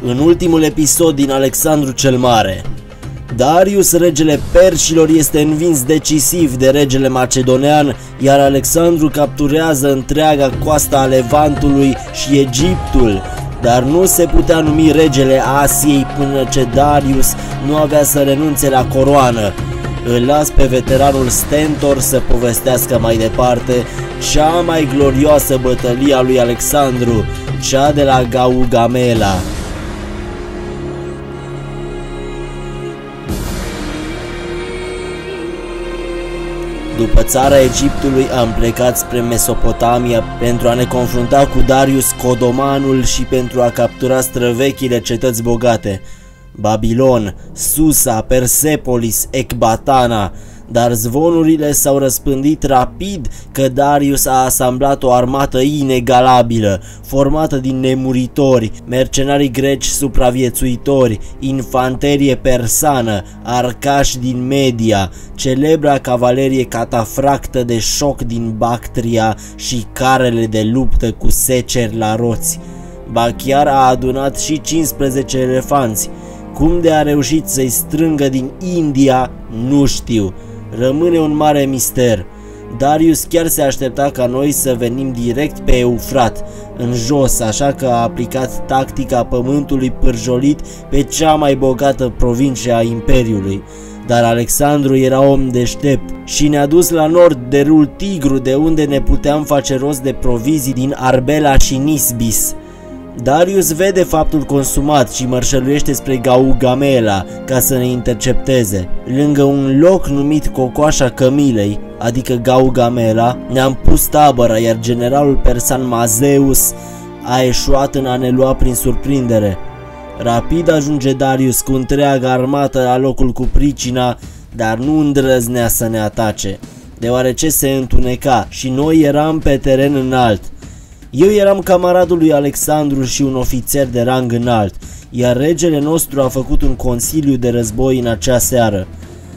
În ultimul episod din Alexandru cel Mare, Darius, regele perșilor, este învins decisiv de regele macedonean, iar Alexandru capturează întreaga coastă a Levantului și Egiptul, dar nu se putea numi regele Asiei până ce Darius nu avea să renunțe la coroană. Îl las pe veteranul Stentor să povestească mai departe cea mai glorioasă bătălie a lui Alexandru, cea de la Gaugamela. După țara Egiptului am plecat spre Mesopotamia pentru a ne confrunta cu Darius Codomanul și pentru a captura străvechile cetăți bogate, Babilon, Susa, Persepolis, Ecbatana, dar zvonurile s-au răspândit rapid că Darius a asamblat o armată inegalabilă, formată din nemuritori, mercenari greci supraviețuitori, infanterie persană, arcași din Media, celebra cavalerie catafractă de șoc din Bactria și carele de luptă cu seceri la roți. Ba chiar a adunat și 15 elefanți. Cum de a reușit să-i strângă din India, nu știu. Rămâne un mare mister. Darius chiar se aștepta ca noi să venim direct pe Eufrat, în jos, așa că a aplicat tactica pământului pârjolit pe cea mai bogată provincie a Imperiului. Dar Alexandru era om deștept și ne-a dus la nord de râul Tigru, de unde ne puteam face rost de provizii din Arbela și Nisbis. Darius vede faptul consumat și mărșăluiește spre Gaugamela ca să ne intercepteze. Lângă un loc numit Cocoașa Cămilei, adică Gaugamela, ne-am pus tabăra, iar generalul persan Mazeus a eșuat în a ne lua prin surprindere. Rapid ajunge Darius cu întreaga armată la locul cu pricina, dar nu îndrăznea să ne atace, deoarece se întuneca și noi eram pe teren înalt. Eu eram camaradul lui Alexandru și un ofițer de rang înalt, iar regele nostru a făcut un consiliu de război în acea seară.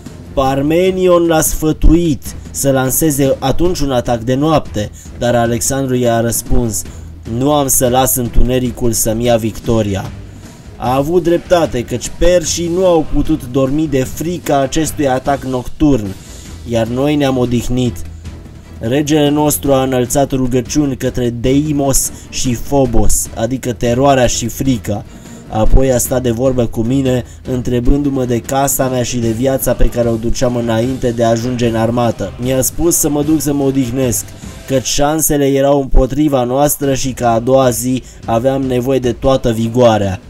Parmenion l-a sfătuit să lanseze atunci un atac de noapte, dar Alexandru i-a răspuns: nu am să las întunericul să-mi ia victoria. A avut dreptate, căci perșii nu au putut dormi de frica acestui atac nocturn, iar noi ne-am odihnit. Regele nostru a înălțat rugăciuni către Deimos și Phobos, adică teroarea și frica. Apoi a stat de vorbă cu mine, întrebându-mă de casa mea și de viața pe care o duceam înainte de a ajunge în armată. Mi-a spus să mă duc să mă odihnesc, căci șansele erau împotriva noastră și că a doua zi aveam nevoie de toată vigoarea.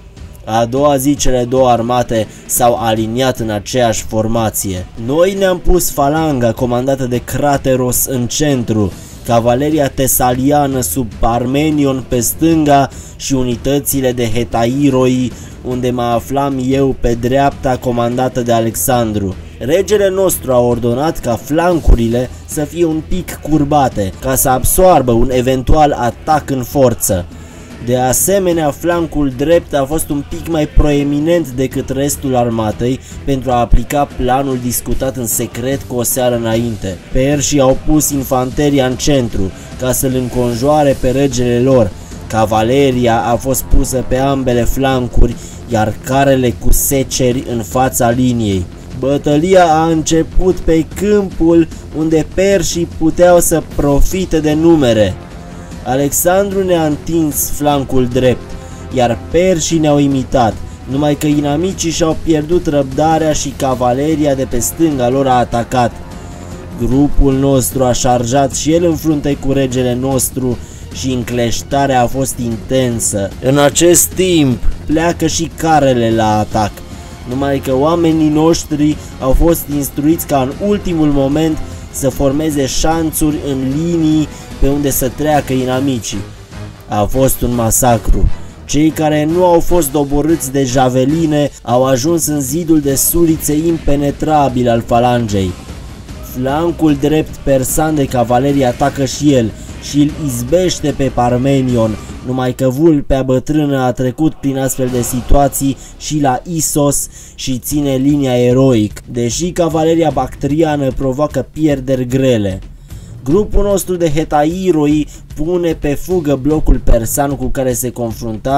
A doua zi cele două armate s-au aliniat în aceeași formație. Noi ne-am pus falanga comandată de Crateros în centru, cavaleria tesaliană sub Parmenion pe stânga și unitățile de Hetairoi, unde mă aflam eu pe dreapta, comandată de Alexandru. Regele nostru a ordonat ca flancurile să fie un pic curbate, ca să absoarbă un eventual atac în forță. De asemenea, flancul drept a fost un pic mai proeminent decât restul armatei pentru a aplica planul discutat în secret cu o seară înainte. Perșii au pus infanteria în centru ca să-l înconjoare pe regele lor. Cavaleria a fost pusă pe ambele flancuri, iar carele cu seceri în fața liniei. Bătălia a început pe câmpul unde perșii puteau să profite de numere. Alexandru ne-a întins flancul drept, iar perșii ne-au imitat, numai că inamicii și-au pierdut răbdarea și cavaleria de pe stânga lor a atacat. Grupul nostru a șarjat și el în frunte cu regele nostru și încleștarea a fost intensă. În acest timp pleacă și carele la atac, numai că oamenii noștri au fost instruiți ca în ultimul moment să formeze șanțuri în linii pe unde să treacă inamicii. A fost un masacru. Cei care nu au fost doborâți de javeline au ajuns în zidul de sulițe impenetrabil al falangei. Flancul drept persan de cavalerie atacă și el și îl izbește pe Parmenion, numai că vulpea bătrână a trecut prin astfel de situații și la Isos și ține linia eroic, deși cavaleria bactriană provoacă pierderi grele. Grupul nostru de Hetairoi pune pe fugă blocul persan cu care se confrunta,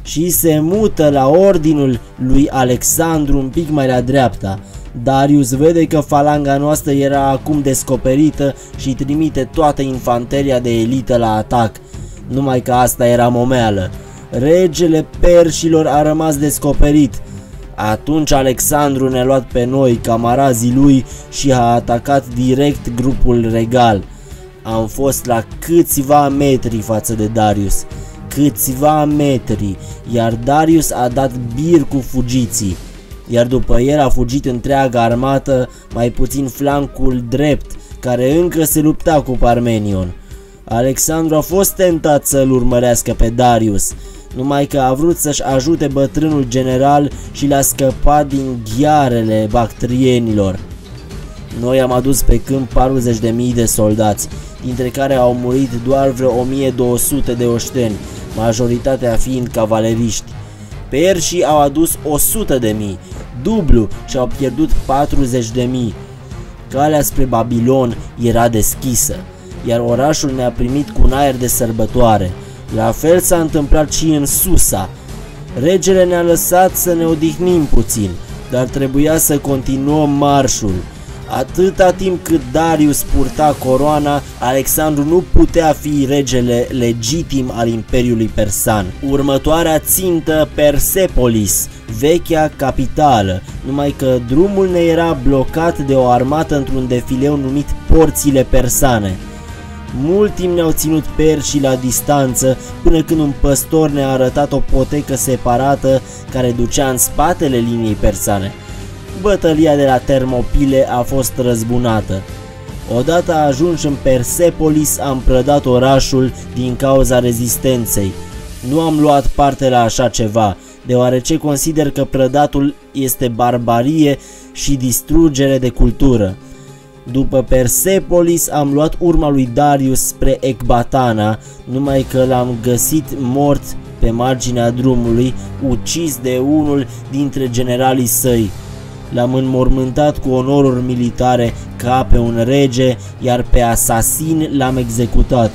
și se mută la ordinul lui Alexandru un pic mai la dreapta. Darius vede că falanga noastră era acum descoperită și trimite toată infanteria de elită la atac. Numai că asta era momeală. Regele perșilor a rămas descoperit. Atunci Alexandru ne-a luat pe noi, camarazii lui, și a atacat direct grupul regal. Am fost la câțiva metri față de Darius. Câțiva metri, iar Darius a dat bir cu fugiții. Iar după el a fugit întreaga armată, mai puțin flancul drept, care încă se lupta cu Parmenion. Alexandru a fost tentat să-l urmărească pe Darius, numai că a vrut să-și ajute bătrânul general și l-a scăpat din ghearele bactrienilor. Noi am adus pe câmp 40.000 de soldați, dintre care au murit doar vreo 1200 de oșteni, majoritatea fiind cavaleriști. Perșii au adus 100.000, dublu, și au pierdut 40.000. Calea spre Babilon era deschisă, iar orașul ne-a primit cu un aer de sărbătoare. La fel s-a întâmplat și în Susa. Regele ne-a lăsat să ne odihnim puțin, dar trebuia să continuăm marșul. Atâta timp cât Darius purta coroana, Alexandru nu putea fi regele legitim al Imperiului Persan. Următoarea țintă, Persepolis, vechea capitală, numai că drumul ne era blocat de o armată într-un defileu numit Porțile Persane. Mult timp ne-au ținut perșii la distanță, până când un păstor ne-a arătat o potecă separată care ducea în spatele liniei persane. Bătălia de la Termopile a fost răzbunată. Odată ajuns în Persepolis, am prădat orașul din cauza rezistenței. Nu am luat parte la așa ceva, deoarece consider că prădatul este barbarie și distrugere de cultură. După Persepolis am luat urma lui Darius spre Ecbatana, numai că l-am găsit mort pe marginea drumului, ucis de unul dintre generalii săi. L-am înmormântat cu onoruri militare ca pe un rege, iar pe asasin l-am executat.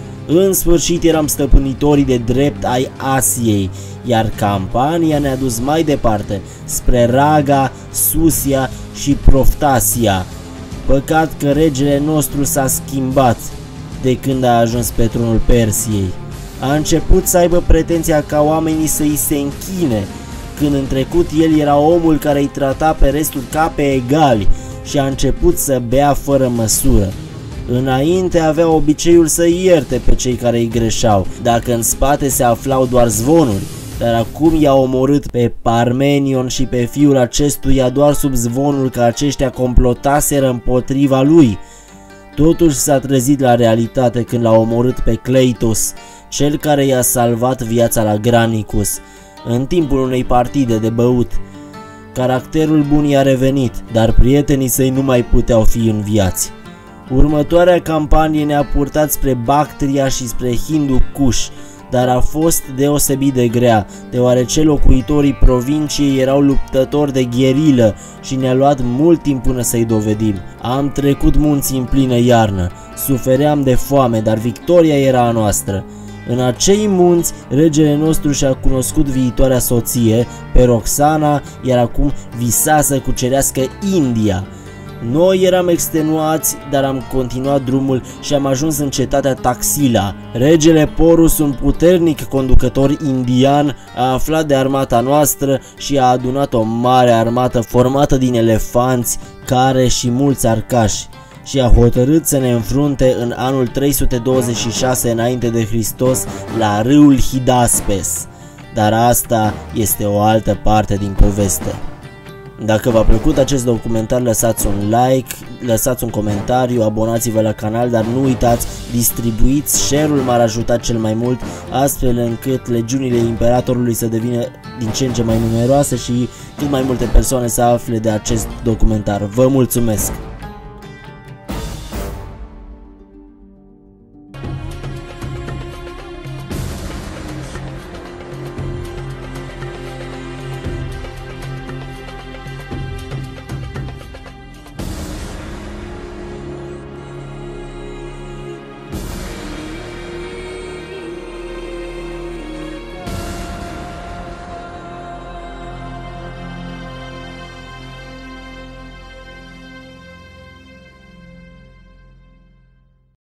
În sfârșit eram stăpânitorii de drept ai Asiei, iar campania ne-a dus mai departe, spre Raga, Susia și Proftasia. Păcat că regele nostru s-a schimbat de când a ajuns pe tronul Persiei. A început să aibă pretenția ca oamenii să îi se închine, când în trecut el era omul care îi trata pe restul ca pe egali, și a început să bea fără măsură. Înainte avea obiceiul să ierte pe cei care îi greșeau, dacă în spate se aflau doar zvonuri, dar acum i-a omorât pe Parmenion și pe fiul acestuia doar sub zvonul că aceștia complotaseră împotriva lui. Totuși s-a trezit la realitate când l-a omorât pe Cleitos, cel care i-a salvat viața la Granicus, în timpul unei partide de băut. Caracterul bun i-a revenit, dar prietenii săi nu mai puteau fi înviați. Următoarea campanie ne-a purtat spre Bactria și spre Hindu Kush, dar a fost deosebit de grea, deoarece locuitorii provinciei erau luptători de gherilă și ne-a luat mult timp până să-i dovedim. Am trecut munții în plină iarnă, sufeream de foame, dar victoria era a noastră. În acei munți, regele nostru și-a cunoscut viitoarea soție, pe Roxana, iar acum visa să cucerească India. Noi eram extenuați, dar am continuat drumul și am ajuns în cetatea Taxila. Regele Porus, un puternic conducător indian, a aflat de armata noastră și a adunat o mare armată formată din elefanți, care și mulți arcași, și a hotărât să ne înfrunte în anul 326 înainte de Hristos la râul Hidaspes. Dar asta este o altă parte din poveste. Dacă v-a plăcut acest documentar, lăsați un like, lăsați un comentariu, abonați-vă la canal, dar nu uitați, distribuiți, share-ul m-ar ajuta cel mai mult, astfel încât legiunile Imperatorului să devină din ce în ce mai numeroase și cât mai multe persoane să afle de acest documentar. Vă mulțumesc!